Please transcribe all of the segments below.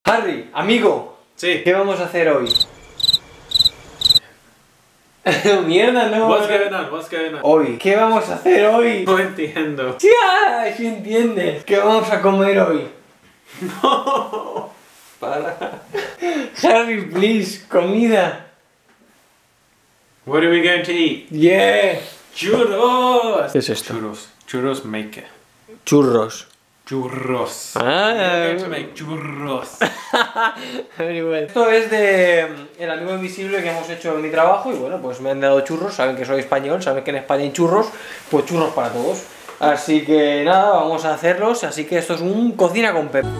Harry, amigo. Sí. ¿Qué vamos a hacer hoy? Mierda, no. What's going on? What's going on? Hoy. ¿Qué vamos a hacer hoy? No entiendo. ¡Ya! ¿Sí entiendes? ¿Qué vamos a comer hoy? No. Para. Harry, please, comida. What are we going to eat? Yeah. Churros. ¿Qué es esto? Churros. Churros maker. Churros. Churros. Ah. We're going to make churros. Very well. Esto es de El Amigo Invisible que hemos hecho en mi trabajo y bueno, pues me han dado churros, saben que soy español, saben que en España hay churros, pues churros para todos. Así que nada, vamos a hacerlos, así que esto es un cocina con Pepe.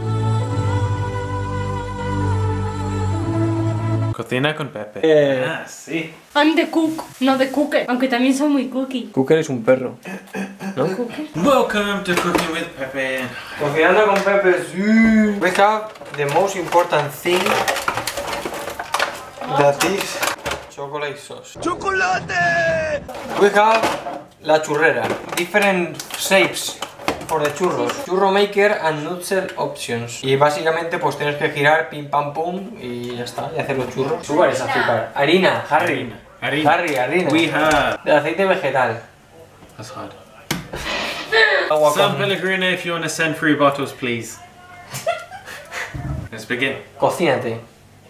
Cocina con Pepe. Ah, sí. I'm the cook, no the cooker, aunque también soy muy cookie. Cooker es un perro, ¿no? Cooker. Welcome to Cooking with Pepe. Cocinando con Pepe, sí. We have the most important thing that is chocolate sauce. ¡Chocolate! We have la churrera, different shapes for the churros, churro maker and nutshell options. Y básicamente pues tienes que girar pim pam pum y ya está, y hacer los churros. Sugar es azúcar. Harina, Harry. Harina. Harina. We have. De aceite vegetal. That's hard. Agua San con... Pellegrino, if you want to send 3 bottles, please. Let's begin. Cocínate.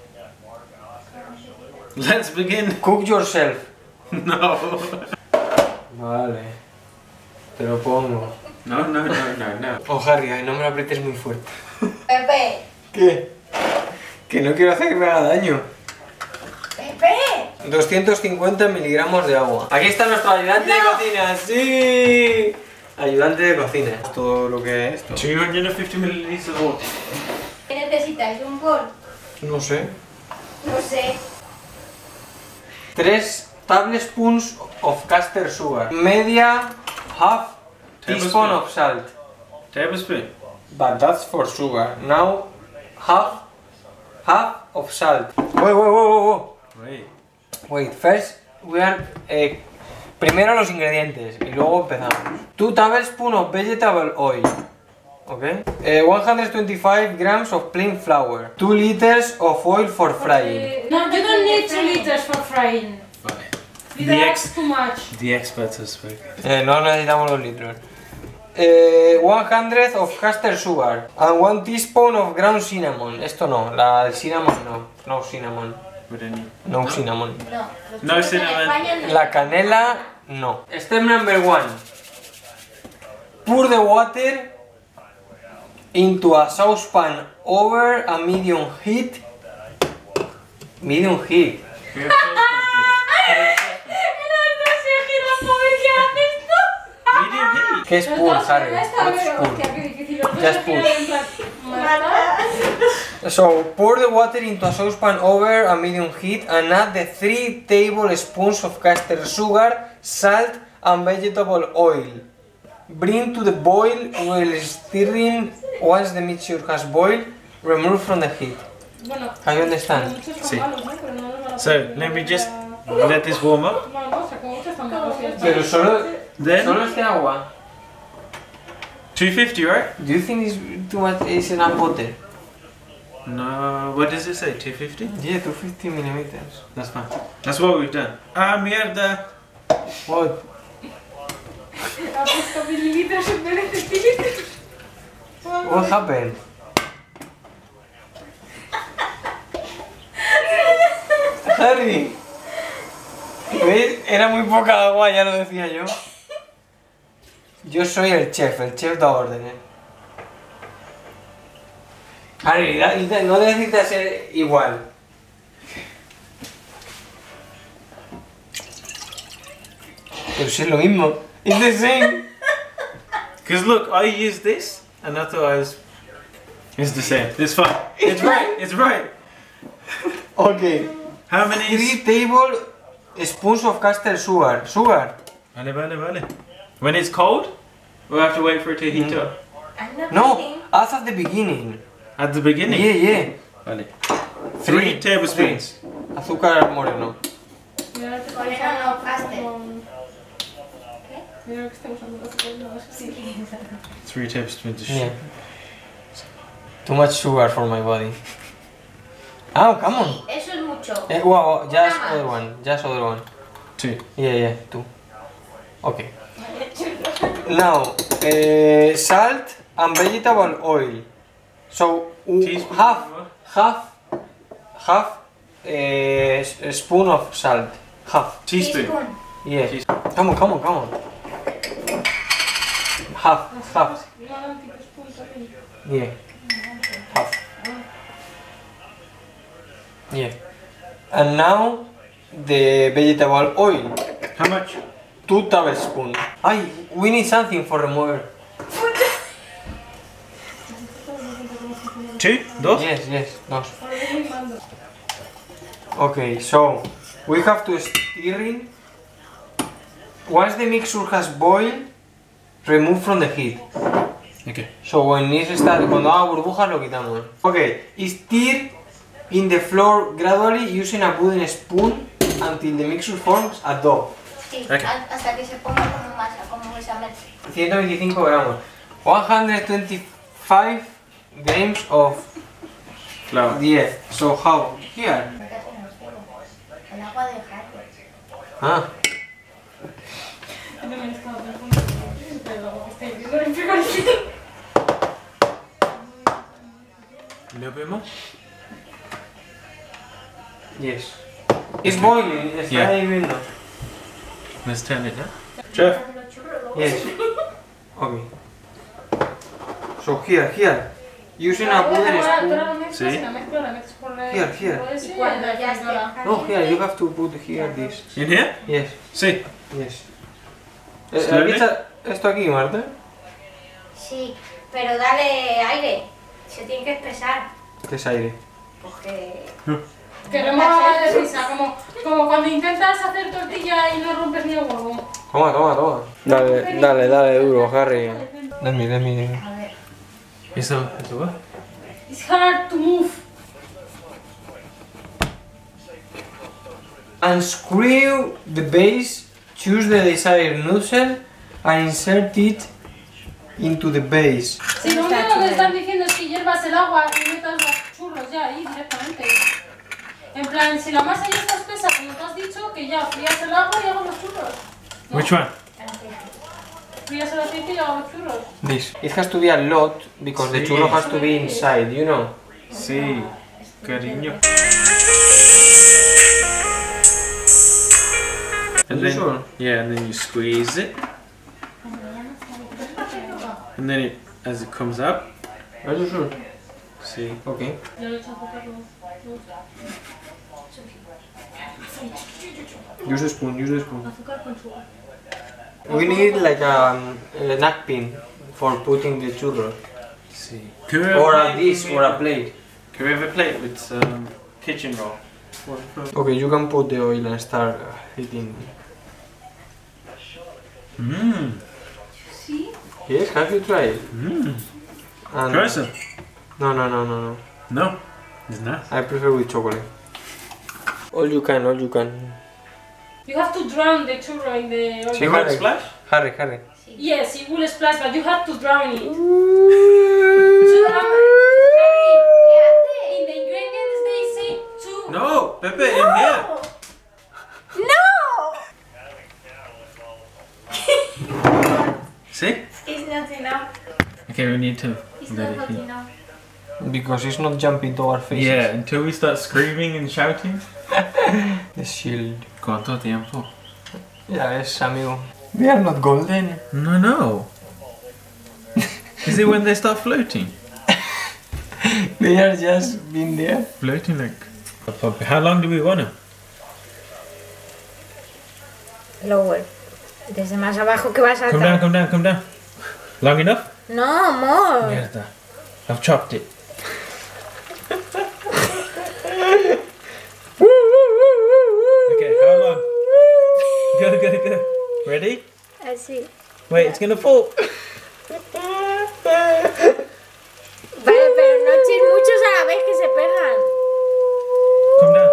Let's begin. Cook yourself. No. Vale. Te lo pongo. No, no, no, no, no. Oh, Harry, ay, no me lo aprietes muy fuerte. Pepe, ¿Qué? Que no quiero hacer que me haga daño. Pepe. 250 miligramos de agua. Aquí está nuestro ayudante de cocina. ¡Sí! Ayudante de cocina. Es todo lo que es. 250 milliliters of water. ¿Qué necesitas? ¿Un bol? No sé. No sé. 3 tablespoons of caster sugar. Media half teaspoon of salt. Tablespoon. But that's for sugar. Now half of salt. Wait. Wait. Wait, first we are primero los ingredientes y luego empezamos. 2 tablespoons of vegetable oil. Okay. 125 grams of plain flour. 2 liters of oil for frying. No, you don't need 2 liters for frying. Vale. That's too much. The experts have spoken. No necesitamos los litros. 100 of caster sugar and 1 teaspoon of ground cinnamon. Esto no, el cinnamon no. No cinnamon. We don't need. No cinnamon. No. Los No churros en cinnamon. España no. La canela no. Step number 1. Pour the water into a saucepan over a medium heat. Medium heat. Medium heat. ¿Qué es pour, Harry? What's pour? Just pour. So, pour the water into a saucepan over a medium heat and add the 3 tablespoons of caster sugar, salt and vegetable oil. Bring to the boil while stirring. Once the mixture has boiled, remove from the heat. Have you understand? Sí. So, let me just let this warm up. Pero solo Then este agua. 250, right? Do you think it's too much? Is enough water? No, what does it say? 250? Yeah, 250 millimeters. That's fine. That's what we've done. Ah, mierda. What? What happened? Harry. ¿Ves? Era muy poca agua, ya lo decía yo. Yo soy el chef da órdenes. Harry, no necesitas ser igual. Pero si es lo mismo. It's the same. Because look, I used this and I thought I was. It's the same. It's fine. It's right. It's right. Okay. How many 3 tablespoons of caster sugar. Sugar. Vale. When it's cold, we'll have to wait for it to heat up. I'm not No, eating. as at the beginning. At the beginning? Yeah. Vale. 3 tablespoons. Azúcar moreno. Moreno no, caster. 3 tablespoons of Yeah. sugar. Too much sugar for my body. Oh, come on. Sí, eso es mucho. Wow, just Una más. other one. Just other one. 2. Yeah, 2. Okay. Now, salt and vegetable oil. So, Teaspoon. half a spoon of salt. Half. Teaspoon. Yes. Teaspoon. Come on. Half. Yeah. Half. Yeah. And now the vegetable oil. How much? 2 tablespoons. We need something for remover. 2? 2? Yes, dos. Okay, so we have to stir in. Once the mixture has boiled, remove from the heat. Okay. So when it starts, cuando haga burbujas lo quitamos. Okay, stir in the flour gradually using a wooden spoon until the mixture forms a dough. Sí, Ok. hasta que se ponga como masa, como besamel. 125 gramos. 125 grams of Flour. yeah. So how? Here. El agua de jarro. Ah. A little bit more? Yes. It's boiling. Está Yeah. hirviendo. Let's turn it now. Chef. Yes. Okay. So here. Using a wooden spoon. Sí. Here. Y cuando ya esté No, here. You have to put here this. In here? Yes. Sí. Yes. Slowly. ¿Echa esto aquí, Marta? Sí, pero dale aire. Se tiene que espesar. ¿Qué es aire? Porque... Que remueva de risa, como cuando intentas hacer tortilla y no rompes ni el huevo. Toma. Dale, duro, Harry. Dame. A ver. It's a what? It's hard to move. Unscrew the base, choose the desired nozzle and insert it into the base. Si lo único que te están diciendo es que hiervas el agua y metas los churros ya ahí directamente. En plan, si la masa ya está espesa, como tú has dicho, que ya frías el agua y hago los churros. ¿No? Which one? Frías el aceite y hago los churros. This. It has to be a lot because the Sí. churro has to be inside, you know. Sí. Cariño. And You then, sure? yeah, and then you squeeze it. And then as it comes up, Are you sure? see. Okay. Ya lo he hecho azúcar, no. Use the spoon. Azúcar con sugar. We need like a napkin for putting the churros. See. Can we have Or a plate dish with- or a plate. Can we have a plate with some kitchen roll? Okay, you can put the oil and start heating. Mmm. Sí. Yes, have you tried? Mmm. And Try some. No. No. It's nice. I prefer with chocolate. All you can. You have to drown the churro in the oil. Sí. You want a splash? Harry. Yes, it will splash, but you have to drown it. ¿Qué In the ingredients they say to... No, Pepe, in here. See? It's not enough. Okay, we need to It's let not it heat. enough. Because it's not jumping to our faces. Yeah, until we start screaming and shouting. The shield. ¿Cuánto tiempo? Ya ves, amigo. They are not golden. No. Is it when they start floating? They are just been there. Floating like a puppy. How long do we want them? Lower. Desde más abajo que vas a Come down. Long enough? No, more. Mierda. I've chopped it. Okay, how long? Go. Ready? Así. Wait, it's gonna fall. Vale, pero no eches muchos a la vez que se pegan. Come down.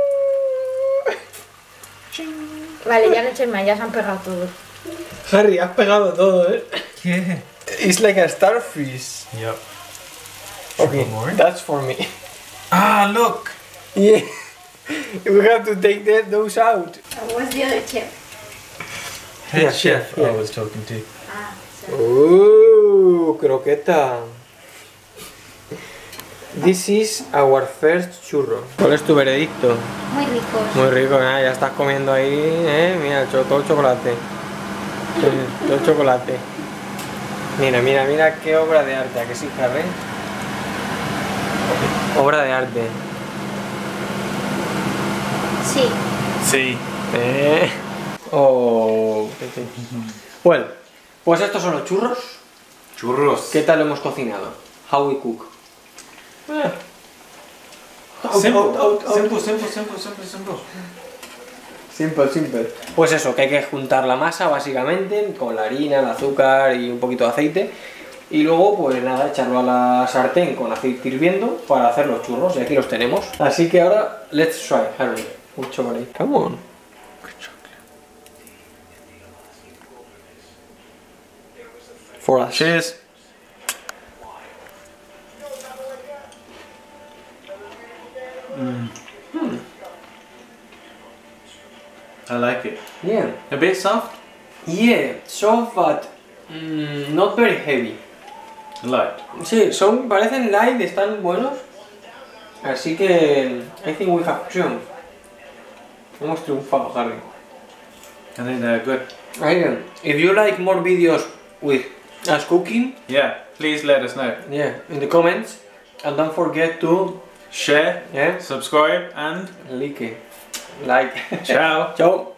Vale, ya no eches más, ya se han pegado todos. Harry, has pegado todo, eh? Yeah. It's like a starfish. Yep. Okay, Put more in? that's for me. Ah, look. Yeah. We have to take those out. What's the other chip? Head Yeah, chef yeah. I was talking to. Ah, so. Croqueta. This is our first churro. ¿Cuál es tu veredicto? Muy ricos. Muy rico, ¿eh? Ya estás comiendo ahí, mira, todo el chocolate. Todo el chocolate. Mira qué obra de arte, ¿a que sí, Harry? Obra de arte. Sí. Sí. Oh. Bueno, pues estos son los churros. Churros. ¿Qué tal lo hemos cocinado? How we cook. Simple. Pues eso, que hay que juntar la masa básicamente con la harina, el azúcar y un poquito de aceite. Y luego, pues nada, echarlo a la sartén con aceite hirviendo para hacer los churros. Y aquí los tenemos. Así que ahora, let's try, Harry. Mucho chocolate. Come on. For us. Cheers. I like it. Yeah. A bit soft? Yeah, soft but not very heavy. Light. Sí, parecen light, están buenos. Así que I think we have triumphed. Hemos triunfado, Harry. I think they're good. If you like more videos with us cooking, Yeah, please let us know. yeah, in the comments, and don't forget to Share, yeah, subscribe, and like. ciao. Ciao.